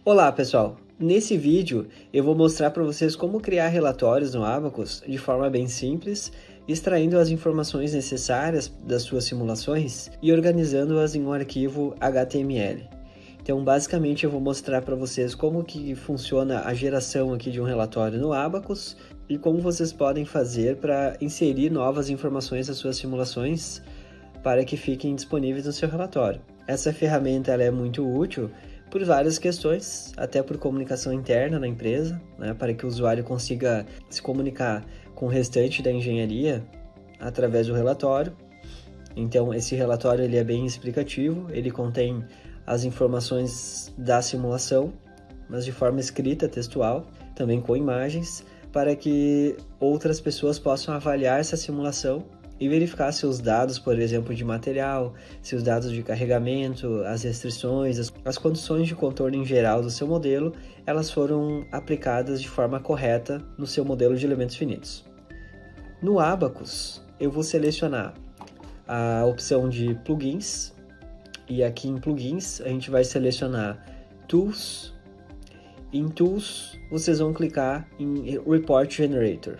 Olá pessoal, nesse vídeo eu vou mostrar para vocês como criar relatórios no Abacus de forma bem simples, extraindo as informações necessárias das suas simulações e organizando-as em um arquivo HTML. Então basicamente eu vou mostrar para vocês como que funciona a geração aqui de um relatório no Abacus e como vocês podem fazer para inserir novas informações das suas simulações para que fiquem disponíveis no seu relatório. Essa ferramenta ela é muito útil por várias questões, até por comunicação interna na empresa, né, para que o usuário consiga se comunicar com o restante da engenharia através do relatório. Então esse relatório ele é bem explicativo, ele contém as informações da simulação, mas de forma escrita, textual, também com imagens, para que outras pessoas possam avaliar essa simulação e verificar se os dados, por exemplo, de material, se os dados de carregamento, as restrições, as condições de contorno em geral do seu modelo, elas foram aplicadas de forma correta no seu modelo de elementos finitos. No Abacus, eu vou selecionar a opção de plugins, e aqui em plugins a gente vai selecionar Tools. Em Tools, vocês vão clicar em Report Generator.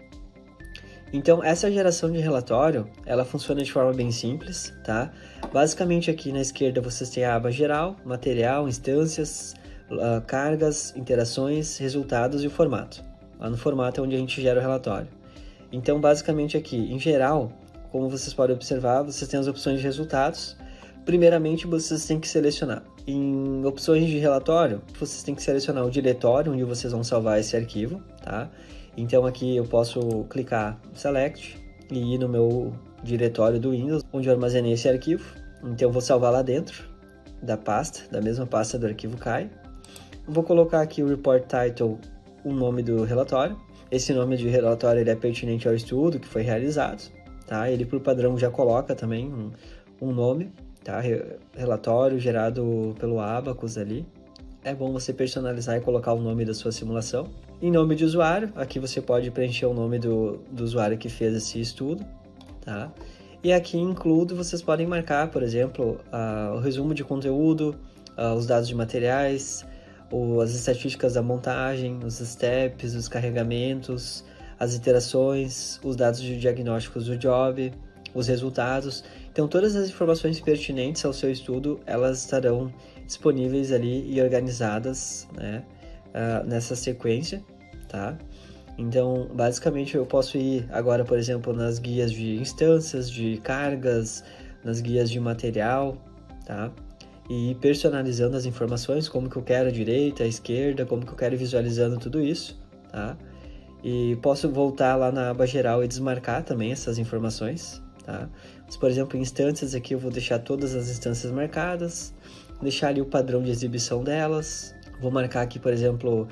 Então, essa geração de relatório, ela funciona de forma bem simples, tá? Basicamente, aqui na esquerda vocês têm a aba geral, material, instâncias, cargas, interações, resultados e o formato. Lá no formato é onde a gente gera o relatório. Então, basicamente aqui, em geral, como vocês podem observar, vocês têm as opções de resultados. Primeiramente, vocês têm que selecionar. Em opções de relatório, vocês têm que selecionar o diretório onde vocês vão salvar esse arquivo, tá? Então aqui eu posso clicar Select e ir no meu diretório do Windows, onde eu armazenei esse arquivo. Então eu vou salvar lá dentro da pasta, da mesma pasta do arquivo CAI. Vou colocar aqui o Report Title, o nome do relatório. Esse nome de relatório ele é pertinente ao estudo que foi realizado, tá? Ele por padrão já coloca também um nome, tá? Relatório gerado pelo Abacus ali. É bom você personalizar e colocar o nome da sua simulação. Em nome de usuário, aqui você pode preencher o nome do usuário que fez esse estudo, tá? E aqui em Include vocês podem marcar, por exemplo, o resumo de conteúdo, os dados de materiais, as estatísticas da montagem, os steps, os carregamentos, as iterações, os dados de diagnósticos do job, os resultados. Então todas as informações pertinentes ao seu estudo, elas estarão disponíveis ali e organizadas, né, nessa sequência, tá? Então basicamente eu posso ir agora, por exemplo, nas guias de instâncias, de cargas, nas guias de material, tá? E ir personalizando as informações, como que eu quero a direita, a esquerda, como que eu quero ir visualizando tudo isso, tá? E posso voltar lá na aba geral e desmarcar também essas informações, tá? Mas, por exemplo, em instâncias aqui eu vou deixar todas as instâncias marcadas, deixar ali o padrão de exibição delas, vou marcar aqui, por exemplo,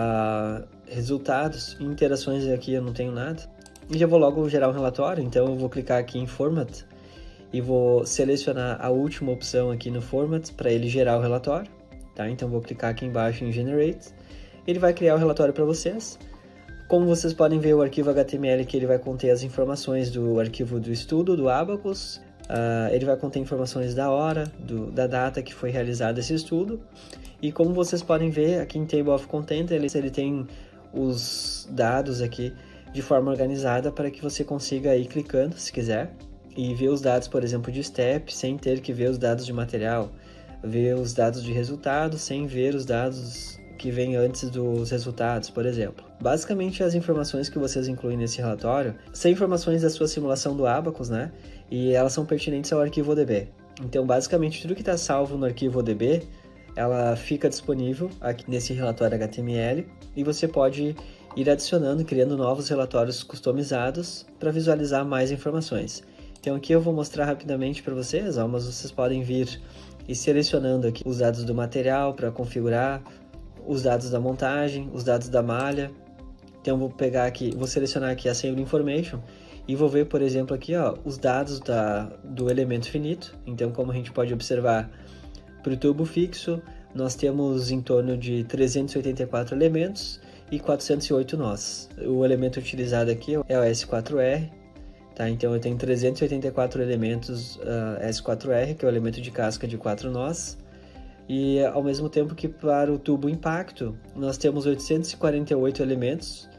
resultados, interações aqui eu não tenho nada, e já vou logo gerar um relatório. Então eu vou clicar aqui em Format e vou selecionar a última opção aqui no Format para ele gerar o relatório, tá? Então vou clicar aqui embaixo em Generate, ele vai criar o relatório para vocês. Como vocês podem ver, o arquivo HTML que ele vai conter as informações do arquivo do estudo, do Abacus. Ele vai conter informações da hora, da data que foi realizado esse estudo. E como vocês podem ver, aqui em Table of Content, ele tem os dados aqui de forma organizada para que você consiga ir clicando, se quiser, e ver os dados, por exemplo, de step, sem ter que ver os dados de material. Ver os dados de resultado, sem ver os dados que vem antes dos resultados, por exemplo. Basicamente, as informações que vocês incluem nesse relatório são informações da sua simulação do Abacus, né? E elas são pertinentes ao arquivo ODB. Então, basicamente, tudo que está salvo no arquivo ODB, ela fica disponível aqui nesse relatório HTML e você pode ir adicionando, criando novos relatórios customizados para visualizar mais informações. Então, aqui eu vou mostrar rapidamente para vocês, mas vocês podem vir e selecionando aqui os dados do material para configurar, os dados da montagem, os dados da malha. Então vou pegar aqui, vou selecionar aqui a Assembly Information e vou ver, por exemplo, aqui os dados do elemento finito. Então, como a gente pode observar, para o tubo fixo nós temos em torno de 384 elementos e 408 nós. O elemento utilizado aqui é o S4R, tá? Então eu tenho 384 elementos S4R, que é o elemento de casca de 4 nós, E ao mesmo tempo que para o tubo impacto, nós temos 848 elementos,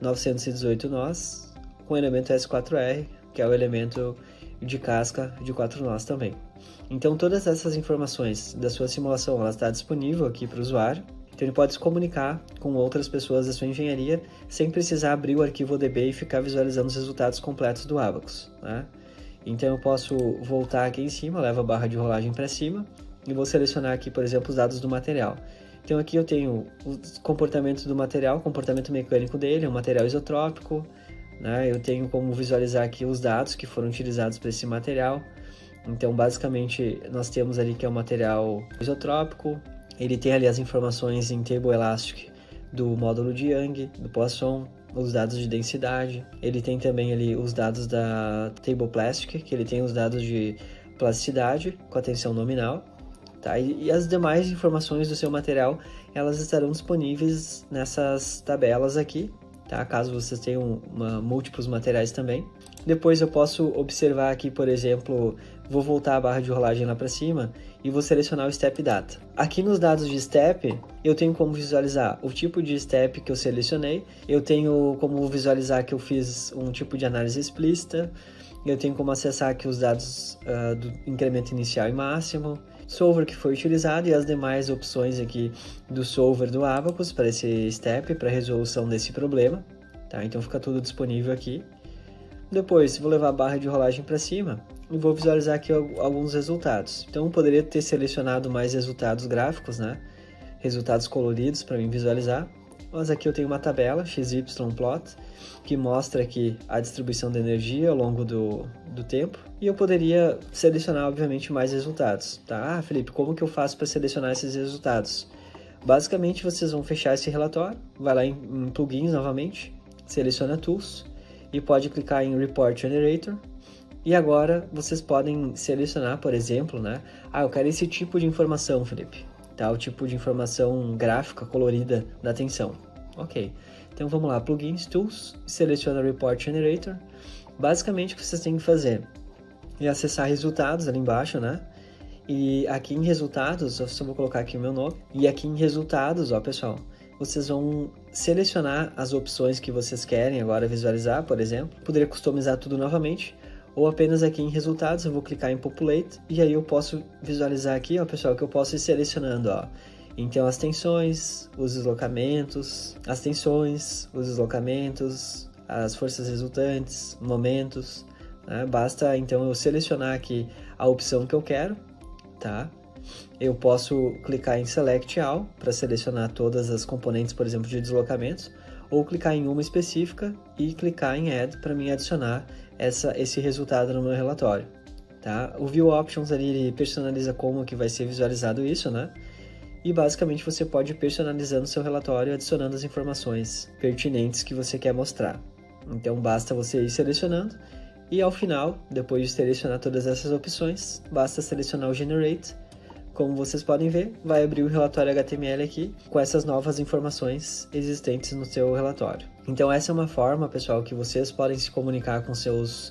918 nós, com o elemento S4R, que é o elemento de casca de 4 nós também. Então todas essas informações da sua simulação, ela está disponível aqui para o usuário. Então ele pode se comunicar com outras pessoas da sua engenharia sem precisar abrir o arquivo ODB e ficar visualizando os resultados completos do Abacus, né? Então eu posso voltar aqui em cima, levo a barra de rolagem para cima e vou selecionar aqui, por exemplo, os dados do material. Então aqui eu tenho o comportamento do material, comportamento mecânico dele, é um material isotrópico, né? Eu tenho como visualizar aqui os dados que foram utilizados para esse material. Então basicamente nós temos ali que é um material isotrópico, ele tem ali as informações em Table Elastic do módulo de Young, do Poisson, os dados de densidade, ele tem também ali os dados da Table Plastic, que ele tem os dados de plasticidade com a tensão nominal. Tá? E as demais informações do seu material, elas estarão disponíveis nessas tabelas aqui, tá? Caso vocês tenham múltiplos materiais também. Depois eu posso observar aqui, por exemplo, vou voltar a barra de rolagem lá para cima e vou selecionar o Step Data. Aqui nos dados de Step, eu tenho como visualizar o tipo de Step que eu selecionei, eu tenho como visualizar que eu fiz um tipo de análise explícita, eu tenho como acessar aqui os dados do incremento inicial e máximo, solver que foi utilizado e as demais opções aqui do solver do Abacus para esse step, para resolução desse problema, tá? Então fica tudo disponível aqui. Depois vou levar a barra de rolagem para cima e vou visualizar aqui alguns resultados. Então eu poderia ter selecionado mais resultados gráficos, né? Resultados coloridos para mim visualizar. Mas aqui eu tenho uma tabela XYplot que mostra aqui a distribuição de energia ao longo do tempo. E eu poderia selecionar, obviamente, mais resultados. Tá? Ah, Felipe, como que eu faço para selecionar esses resultados? Basicamente, vocês vão fechar esse relatório, vai lá em Plugins novamente, seleciona Tools e pode clicar em Report Generator. E agora vocês podem selecionar, por exemplo, né? Ah, eu quero esse tipo de informação, Felipe. Tá? O tipo de informação gráfica, colorida da tensão. Ok. Então vamos lá, Plugins, Tools, seleciona Report Generator. Basicamente o que vocês têm que fazer é acessar resultados ali embaixo, né? E aqui em resultados, eu só vou colocar aqui o meu nome. E aqui em resultados, ó pessoal, vocês vão selecionar as opções que vocês querem agora visualizar, por exemplo. Poderia customizar tudo novamente. Ou apenas aqui em resultados, eu vou clicar em Populate. E aí eu posso visualizar aqui, ó pessoal, que eu posso ir selecionando, ó. Então as tensões, os deslocamentos, as tensões, os deslocamentos, as forças resultantes, momentos, né? Basta então eu selecionar aqui a opção que eu quero, tá? Eu posso clicar em Select All para selecionar todas as componentes, por exemplo, de deslocamentos, ou clicar em uma específica e clicar em Add para mim adicionar esse resultado no meu relatório, tá? O View Options ali ele personaliza como que vai ser visualizado isso, né? E basicamente você pode ir personalizando seu relatório, adicionando as informações pertinentes que você quer mostrar. Então basta você ir selecionando e ao final, depois de selecionar todas essas opções, basta selecionar o Generate. Como vocês podem ver, vai abrir o relatório HTML aqui com essas novas informações existentes no seu relatório. Então essa é uma forma, pessoal, que vocês podem se comunicar com seus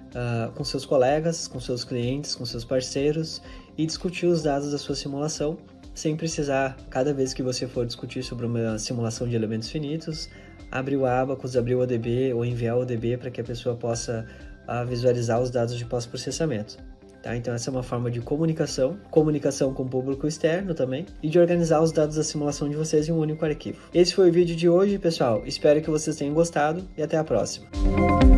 colegas, com seus clientes, com seus parceiros e discutir os dados da sua simulação sem precisar, cada vez que você for discutir sobre uma simulação de elementos finitos, abrir o Abacus, abrir o ODB ou enviar o ODB para que a pessoa possa visualizar os dados de pós-processamento. Tá? Então essa é uma forma de comunicação com o público externo também, e de organizar os dados da simulação de vocês em um único arquivo. Esse foi o vídeo de hoje, pessoal. Espero que vocês tenham gostado e até a próxima.